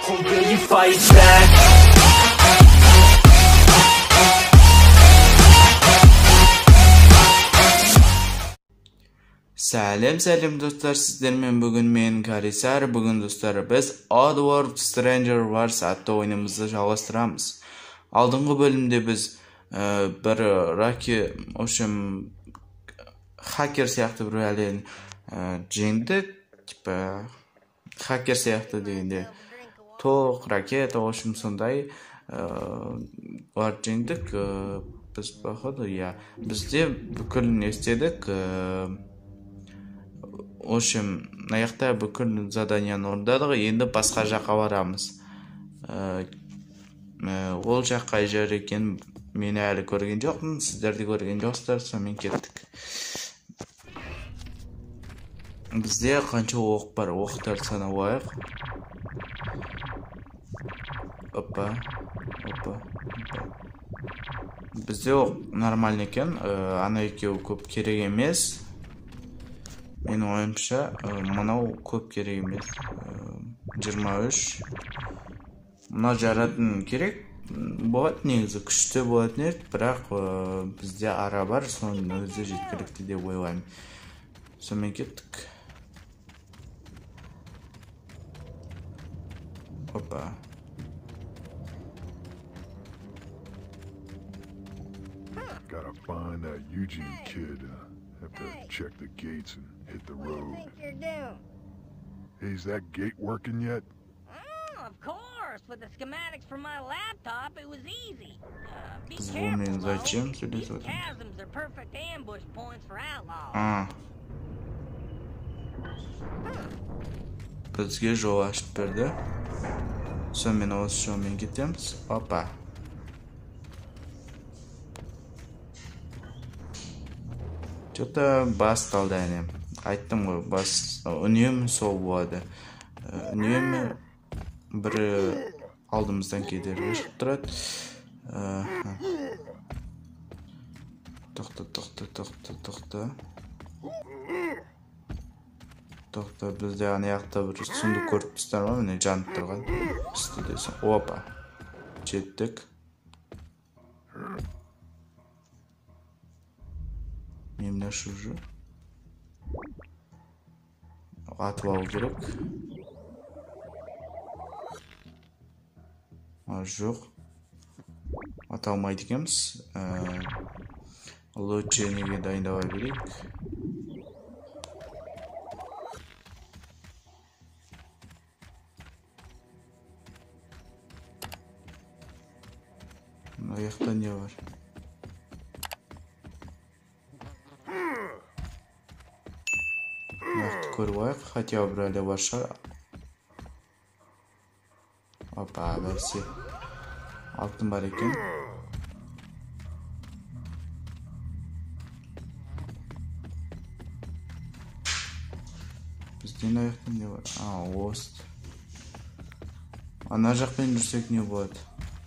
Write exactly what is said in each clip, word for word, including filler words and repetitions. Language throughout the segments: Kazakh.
Or will you fight back? Salam salam do'stlar, sizlarмен bugun men Karisar. Bugun do'stlar biz Oddworld Stranger Wars atlı o'yinimizni жалғастырамыз. Алдыңғы bölümde biz e, bir Rocky o'shim hacker сияқты bir alien e, jengdik, tipa hacker сияқты degende to'q raketa o'shim sonday e, var jengdik. E, biz походу ya bizde бүкіл не істедік. E, O'shim аяқта бүкіл заданияны орындадық. Енді басқа жаққа барамыз. Ол жақ қай жер екен мен әлі көрген жоқпын, сіздер де көрген жоқсыздар, сонымен кеттік. Бізде қанша оқ бар, оқтарды санап алайық. Опа, опа, опа. Бізде оқ нормальный екен, ана екеуі көп керек емес. Менің ойымша, мынау көп керек емес. жиырма үш. Мына жаратын керек. Болады негізі, күшті болатын еді, бірақ бізде ара бар, соның өзі жеткілікті деп ойлаймын. Сонымен кеттік. Опа. Gotta find that Eugene kid. Have to check the gates and hit the road. What do you think you're doing? Is that gate working yet? Oh, of course. With the schematics from my laptop, it was easy. Uh, be Biz careful, bunu though. açayım, These söyle zaten. chasms are perfect ambush points for outlaws. Aa. Bizga jol açıp berdi. Сонымен осы жолмен кетеміз. Опа. Что-то басталды әне. Айттым ғой, бас үнемі сол болады. Үнемі бір алдымыздан кедергі шығып тұрады. Тоқта, тоқта, тоқта, тоқта. Тоқта, бізде ана жақта бір сундук көріп тұрсыздар ма? Міне жанып тұрған. Үстідесің. Опа. Жеттік. Немне шужу. Атып алу керек. Жоқ. Ата алмайды екенбіз. Лучшенеге дайындала берейік. Мына жақта не бар? Көріп алайық, хотя бір әлі бар шығар. Опа, бәрсе. Алтын бар екен. Бізден аяқта не бар? А, ост. Ана жақпен жүрсек не болады?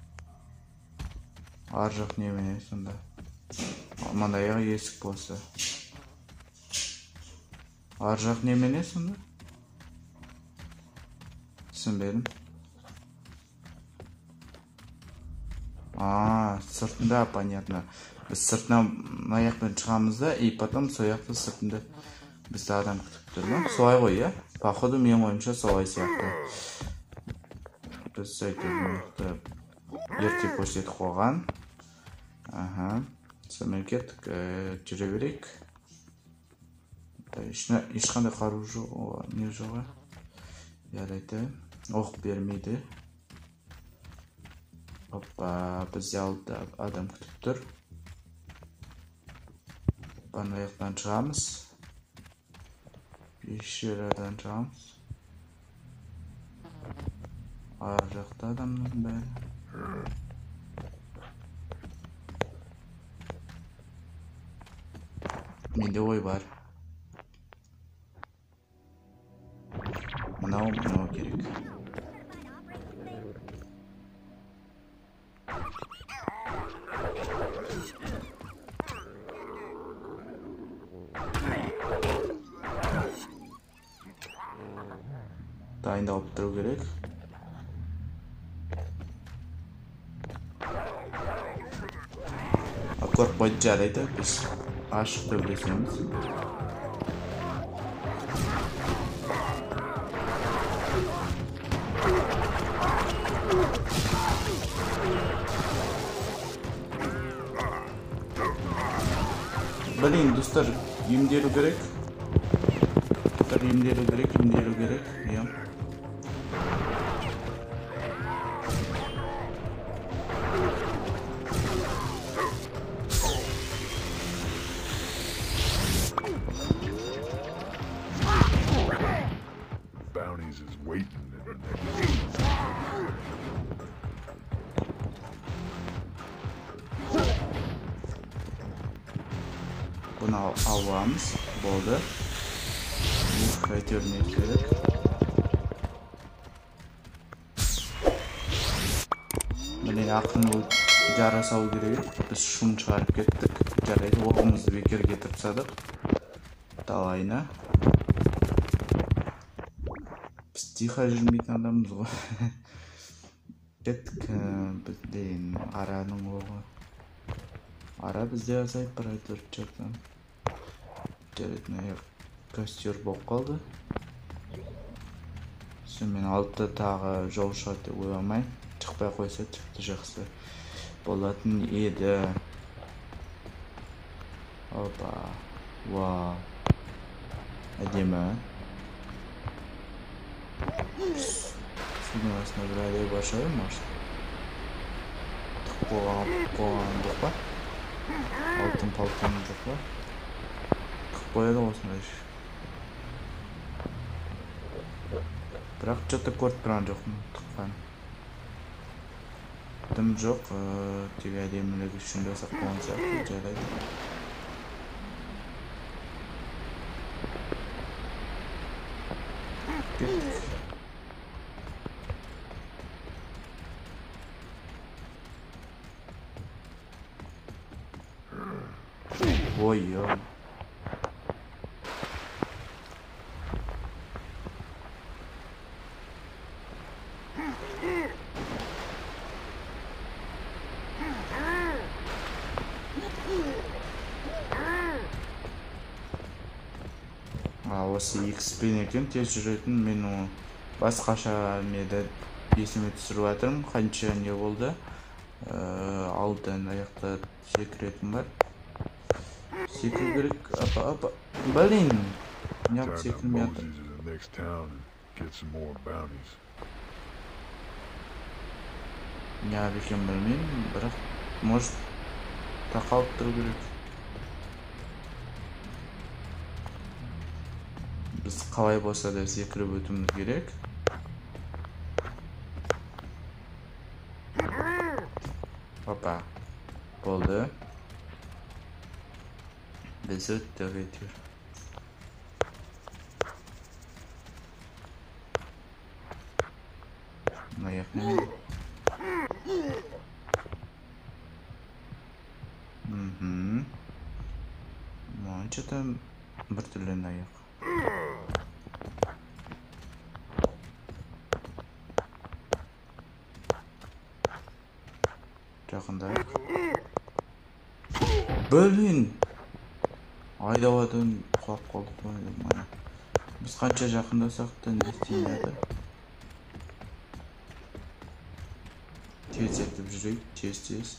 Ар жақ немене сонда? Маңдайға есік болса. Ар жақ немене сонда? Түсінбедім. А, сыртында, понятно. Біз сыртынан аяқпен шығамыз да, и потом сояқты сыртында бізді адам күтіп тұр ма? Солай ғой, я? Походу, мен ойымша солай сияқты. Біз сөйтіп ерте көрсетіп қойған. Ага. Сонымен кеттік, жүре берейік. Ешқандай қару жоқ, не жоға? Ярайды. Оқ бермейді. Опа, бізде алды адам күтіп тұр. Бана аяқтан шығамыз. Пещерадан шығамыз. Ар жақта адамның бәрі. Менде ой бар. Мынау, мынау керек. Дайындалып тұру керек. ko'rib qo'ydi jaraydi biz aşık deb desemiz. Biling do'stlar, emdelu kerak. Do'stlar, emdelu kerak, emdelu kerak. Ya. Bounties is waiting in the next. Buni olamiz. Bo'ldi. Qaytarmay kerak. Mana yaqin jarasov kerak. Biz shuni chiqarib ketdik. Jaraydi, o'qimizni bekor keltirib Давайна. Biz tixo yurmaydigan odammiz g'o. Ketdik. Bizden Araning o'g'li. Ara bizda yasayib biraydir chakdan. Jaraytni kostyur bo'lib qoldi. Sen men oltita tag'i jovshot deb o'ylamay, chiqmay qo'ysa chiqdi yaxshi. Bo'latin edi. Opa. Wow. Adema. Şunu aslında buraya başlayalım mı? Kovan, kovan dokla. Altın palton dokla. Koyalım olsun iş. Bırak çatı kort kıran yok mu? Tıkkan. Dım yok. Tiga ademine güçünde saklanacak. Gücelaydı. Oy yo. Осы X P екен тез жүретін, мен о басқаша меді есіме түсіріп жатырмын, қанша не болды. Алдын аяқта секретім бар. Секіру керек, апа, апа, блин! Неғып секірмей жатыр. Неғып екен білмеймін, бірақ может тақалып тұру керек. Biz қалай болса да секіріп өтуіміз керек. Опа. Болды. Biz өттік әйтеуір. Аяқ неме? Мхм. Маған что-то бір түрлі аяқ. Жақында. Блин! Айдауадан құлап қалдық қой. Біз қанша жақындасақ та не істеймеді. Тез етіп жүрейік, тез-тез.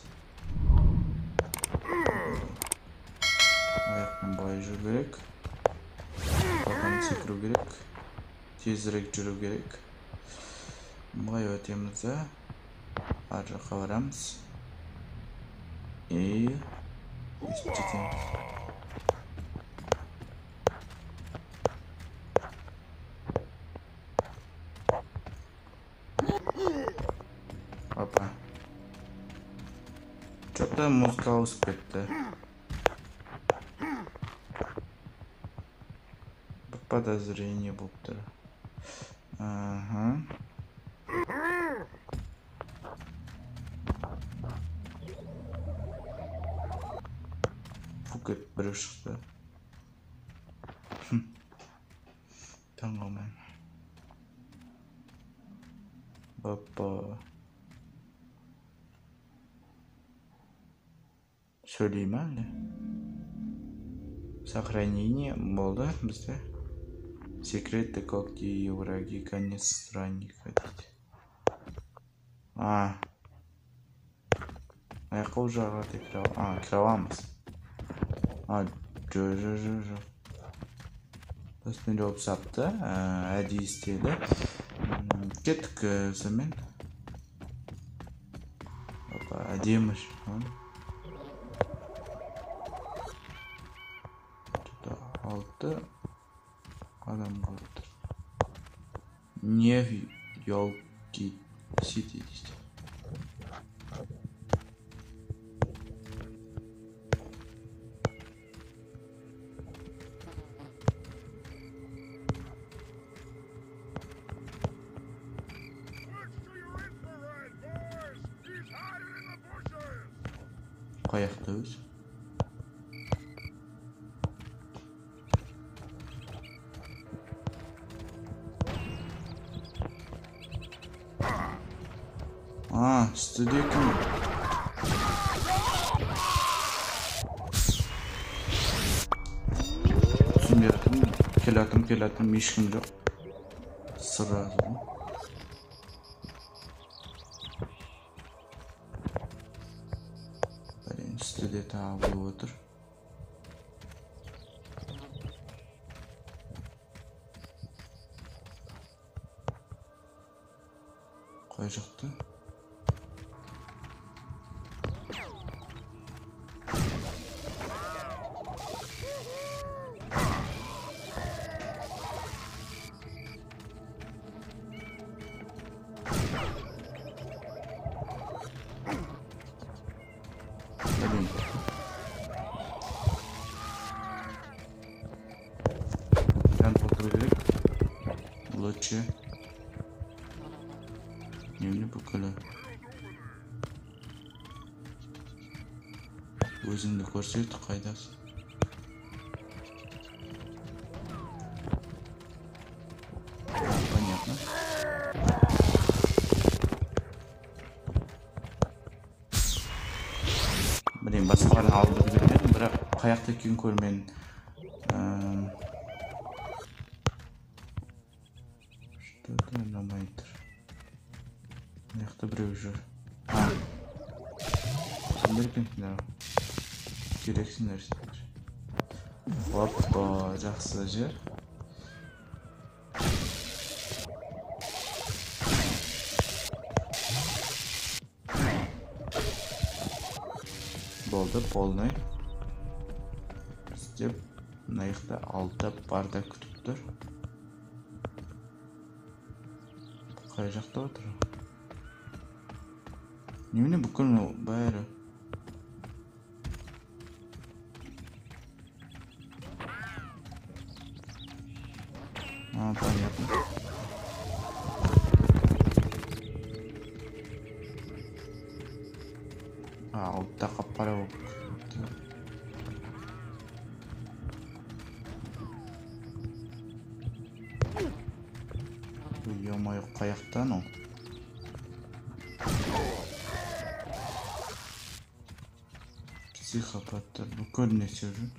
Аяқпен былай жүру керек. Потом секіру керек. Тезірек жүру керек. Былай өтеміз да. Ар жаққа барамыз. И өстіп жетеміз. Опа. Что-то музыка ауысып кетті. Бір подозрение болып тұр. Ага. Фукет біреу шықты. Таң қалмайым. Бапа. Söyleyeyim әлі. Сохранение болды бізде. Секреты когти враги, конец странника дейді. А. Аяққа уже ағаты кіре аламыз. А, кіре аламыз. А, жо, жо, жо, жо. Осымен жауып сапты. Әдейі істеді. Кеттік өзімен. Әдеміш. Алты адам қалды. Не елки сити дейді. Қаяқта өз? А, үстіде екен. Түсінбедім. Келатым, келатым, ешкім жоқ. Сразу. Üstüde tavuk otur. Koy çıktı. Лучше. Немне бүкілі. Өзіңді көрсет, қайдасың? Понятно. Блин, басқаларын алды білмедім, бірақ қаяқта екен көрмен. Что-то ұнамайды. Мынақты біреу жүр. А. Кімдер екенсіңдер? Керексіңдер сендер. Опа, жақсы жер. Болды, полный. Бізде мына алты барда күтіп тұр. Қай жақта отыр? Немене бүкіл бәрі? А, понятно. А, алтыда қап-қара болып кетті. Ой-ой, қаяқтан ол? Психопаттар бүкіл несе жүр.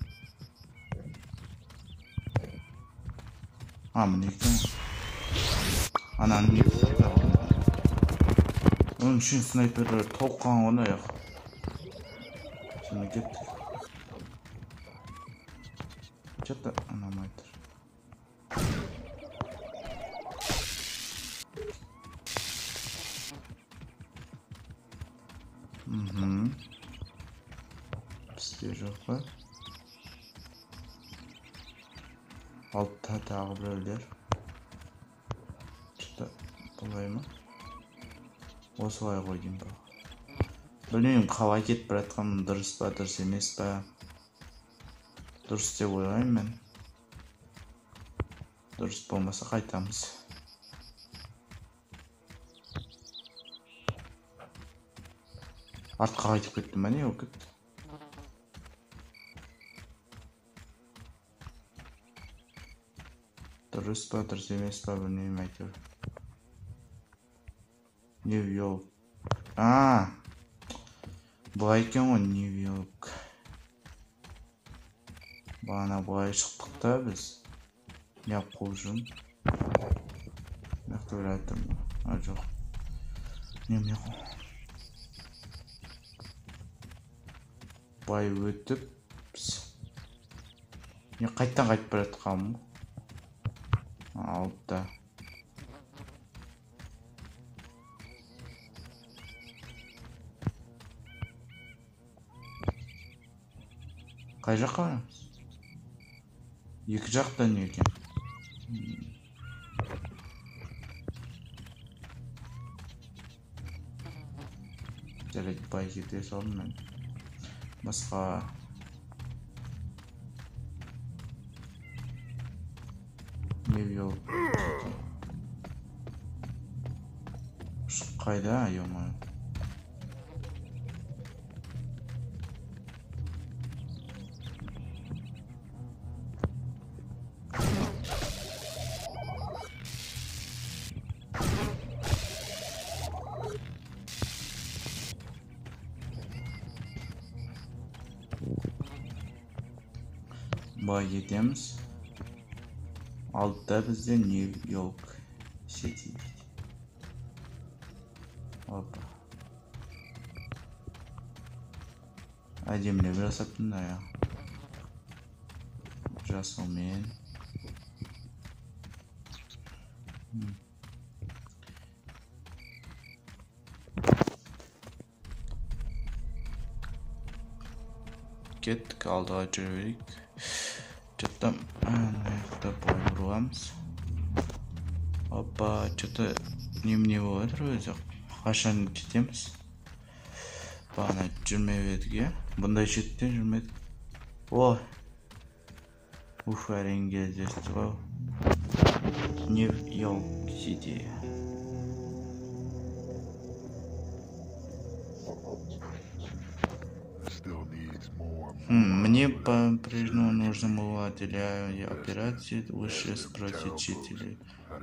А, міне екен. Ананың не бұлда ғана. Оның үшін снайперлер толққан ғана яқ. Şimdi gittik. Что-то она майтер. Угу. Стежок. Алтта тағы біреулер. Что-то бұлай ма? Осылай қойдым ба. Білмеймін, қалай кетіп бара жатқаным дұрыс па, дұрыс емес па. Дұрыс деп ойлаймын мен. Дұрыс болмаса қайтамыз. Артқа қайтып кеттім ба, не болып кетті? Дұрыс па, дұрыс емес па, білмеймін әйтеуір. Не йоу. А! Бұға екен ғой, Нью-Йорк. Бағана бұға шықтық та біз. Яп қожым. Яқты бір әттім. А, жоқ. Неме ғой. Бай өтіп. Не қайттан қайтып бір әтқам. Алыпта. Қай жаққа барамыз? Екі жақтан не екен? Жарайды, бай кете салдым мен. Басқа... Нью-Йорк. Қайда, ё-моё. Бай кетеміз. Алдыда бізде Нью-Йорк Сити дейді. Опа. Әдемілеп жасаптын да я. Жасылмен. Кеттік, алдыға жүре берейік. Что-то аяқта бой ұруғамыз. Опа, что-то немене болады өзі. Қашан жетеміз. Бағана жүрмеп едіге. Бұндай жетте жүрмедік. Ой. Уф, әрең кездесті ғой. Нью-Йорк Сити. Мне по-прежнему нужно было для операции лучше спросить жителей.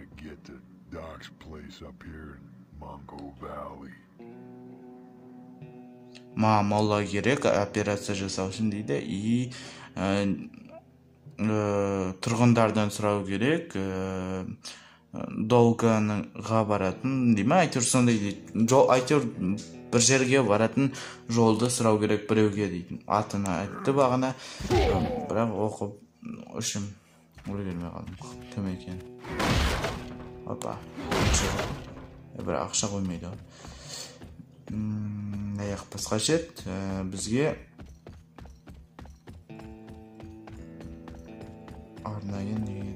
Маған молла керек операция жасау үшін дейді. И тұрғындардан сұрау керек. Долганыға баратын, дейме, айтыр сондай дейді. Айтыр бір жерге баратын жолды сұрау керек біреуге дейді. Атына айтты бағана, бірақ оқып үшім үлгермей қалдым. Кім екен? Опа. Бір ақша қоймайды. Аяқ басқа жет. Бізге арнайын деген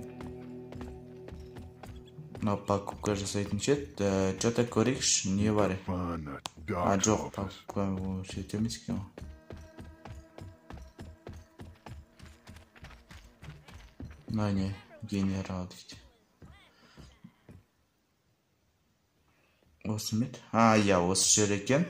покупка жасайтын шет. Что-то көрейікші, не бар? А, жоқ, покупка шет емес екен. Мына не, генерал дейді. Осы мет? А, я, осы жер екен.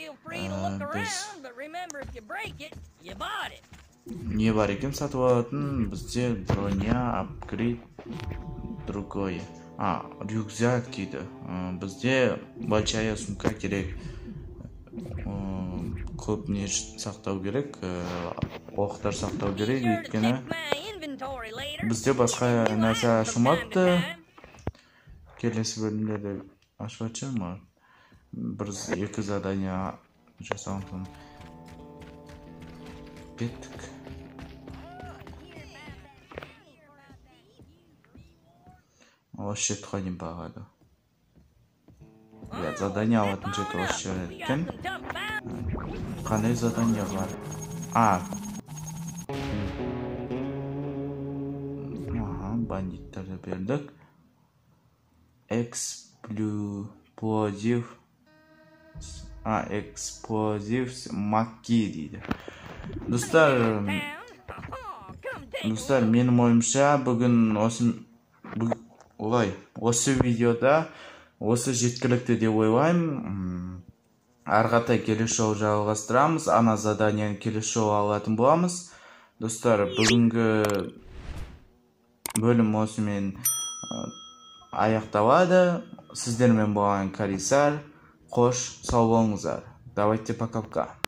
Не бар екен сатып алатын? Бізде броня, апгрейд, другое. А, рюкзак дейді. Бізде большая сумка керек. Көп не сақтау керек. Оқтар сақтау керек. Өйткені бізде басқа нәрсе ашылмапты. Келесі бөлімдерде ашып жатыр ма? Бір екі задания жасауын. Кеттік. Осы жетті дейін бағады. Я задание алатын жетті осы жер еткен. Қандай задание бар? А. Бандиттарды бердік. Эксплозив. А, эксплозив макки дейді. Достар, достар, менің ойымша бүгін осы олай, осы видеода осы жеткілікті деп ойлаймын. Арғатай келесі жолы жалғастырамыз. Ана заданияны келесі жолы алатын боламыз. Достар, бүгінгі бөлім осымен аяқталады. Сіздермен болған Комиссар. Қош, сау болыңыздар. Давайте пока-пока.